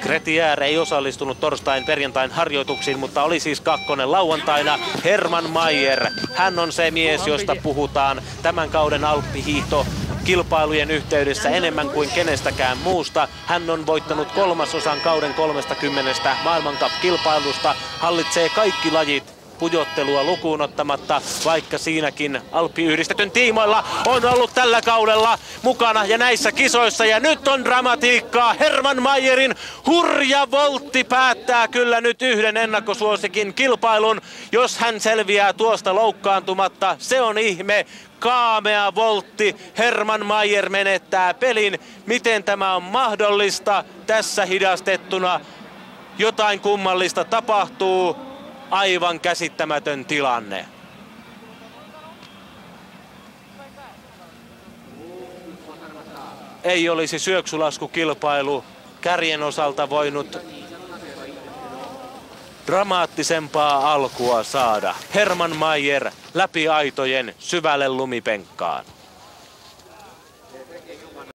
Gretier ei osallistunut perjantain harjoituksiin, mutta oli siis kakkonen lauantaina. Hermann Maier, hän on se mies, josta puhutaan tämän kauden alppihiihtokilpailujen yhteydessä enemmän kuin kenestäkään muusta. Hän on voittanut 1/3 kauden 30 maailmancupkilpailusta, hallitsee kaikki lajit pujottelua lukuun ottamatta, vaikka siinäkin alppiyhdistetyn tiimoilla on ollut tällä kaudella mukana ja näissä kisoissa. Ja nyt on dramatiikkaa. Hermann Maierin hurja voltti päättää kyllä nyt yhden ennakkosuosikin kilpailun. Jos hän selviää tuosta loukkaantumatta, se on ihme. Kaamea voltti. Hermann Maier menettää pelin. Miten tämä on mahdollista tässä hidastettuna? Jotain kummallista tapahtuu. Aivan käsittämätön tilanne. Ei olisi syöksulaskukilpailu kärjen osalta voinut dramaattisempaa alkua saada. Hermann Maier läpi aitojen syvälle lumipenkkaan.